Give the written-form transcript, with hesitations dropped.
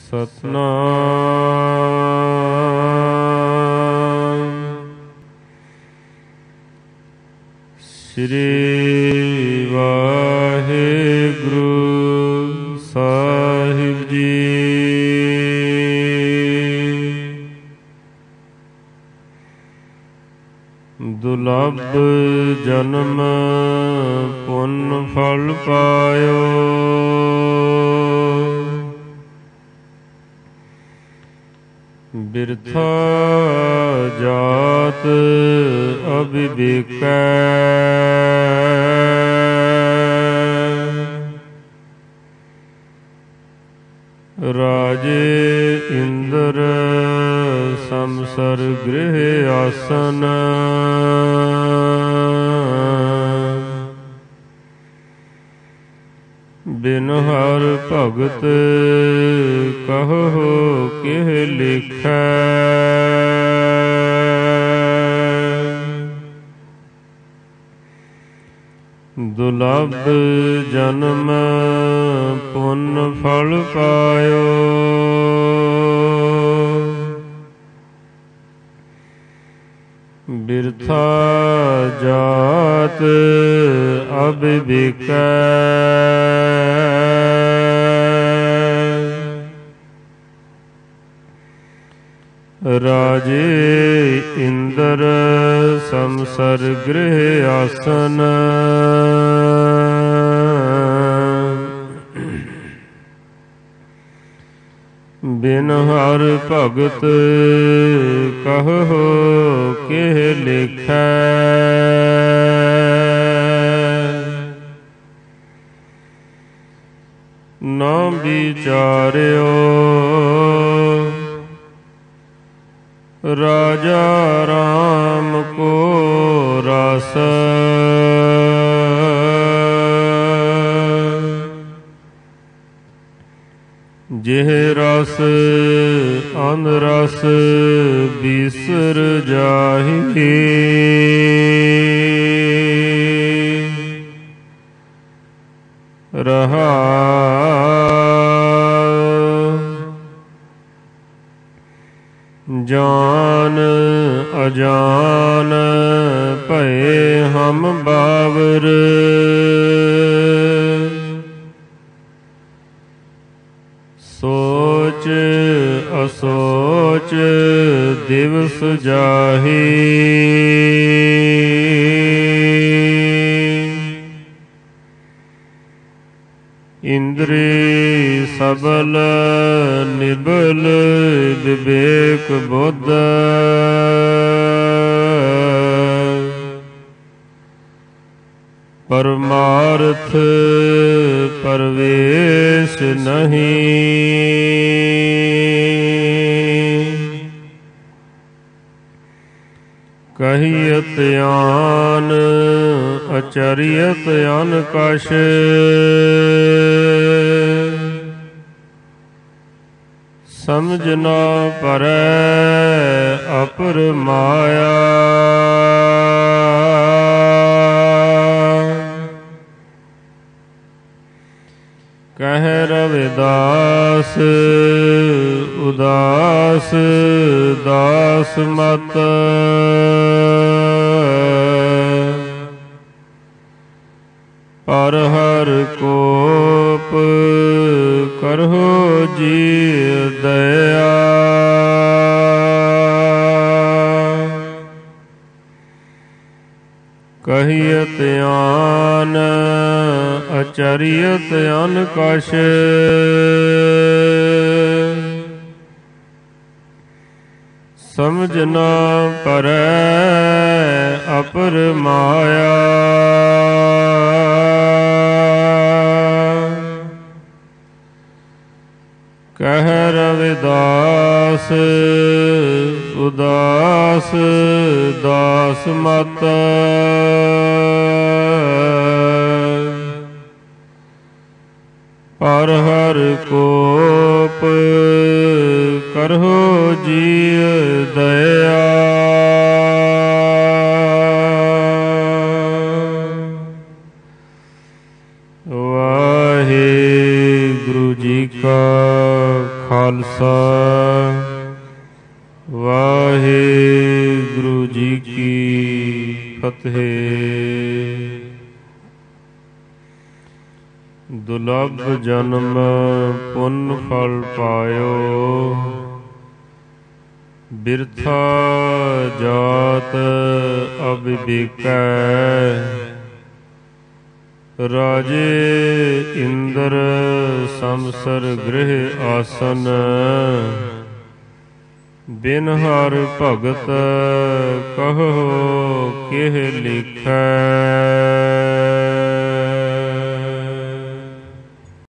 ਸਤਨਾਮ ਸ੍ਰੀ ਵਾਹਿਗੁਰੂ ਸਾਹਿਬ ਜੀ। ਦੁਲੱਭ ਜਨਮ ਪੁੰਨ ਫਲ ਪਾਇਓ, ਬਿਰਥਾ ਜਾਤ ਅਵਿਵੇਕੈ, ਰਾਜੇ ਇੰਦਰ ਸੰਸਰ ਗ੍ਰਹਿ ਆਸਨ, ਬਿਨ ਹਰ ਭਗਤ ਕਹੋ ਕਿਹ ਲਿਖੈ, ਦੁਲੱਭ ਜਨਮ ਪੁੰਨ ਫਲ ਪਾਇਓ, ਬਿਰਥਾ ਜਾਤ ਅਵਿਵੇਕੈ, ਰਾਜੇ ਇੰਦਰ ਸੰਸਰ ਗ੍ਰਹਿ ਆਸਨ, ਬਿਨ ਹਰ ਭਗਤ ਕਹੋ ਕਿਹ ਲਿਖੈ, ਨਾ ਵਿਚਾਰਿਓ ਰਾਜਾ ਰਾਮ ਕੋ ਰਸ, ਜਿਹ ਰਸ ਅਨ ਰਸ ਬਿਸਰ ਜਾਹੀ, ਜਾਨ ਅਜਾਨ ਭਏ ਹਮ ਬਾਵਰ, ਸੋਚ ਅਸੋਚ ਦਿਵਸ ਜਾਹੀ, ਇੰਦਰੀ ਸਬਲ ਨਿਬਲ ਵਿਵੇਕ ਬੁੱਧ, ਪਰਮਾਰਥ ਪਰਵੇਸ਼ ਨਹੀਂ, ਕਹੀਅਤ ਆਨ ਅਚਰਿਅਤ ਅਨ ਕਛ, ਸਮਝ ਨਾ ਪਰੈ ਅਪਰ ਮਾਇਆ, ਕਹਿ ਰਵਿਦਾਸ ਉਦਾਸ ਦਾਸ ਮਤ, ਪਰ ਹਰ ਕੋਪ ਕਰਹੁ ਜੀ ਦਇਆ, ਕਹੀਅਤ ਆਨ ਅਚਰਿਅਤ ਅਨ ਕਛ, ਸਮਝ ਨਾ ਪਰੈ ਅਪਰ ਮਾਇਆ, ਕਹਿ ਰਵਿਦਾਸ ਉਦਾਸ ਦਾਸ ਮਤ, ਪਰ ਹਰ ਕੋਪ ਕਰਹੁ ਜੀ ਦਇਆ, ਵਾਹਿਗੁਰੂ ਜੀ ਕਾ खालसा वाहिगुरु जी की फतेह। दुर्लभ जन्म पुण्य फल पायो, बिरथा जात अविवेकै। राजे इंद्र समसर गृह आसन, बिन हर भगत कहो केह लिखै।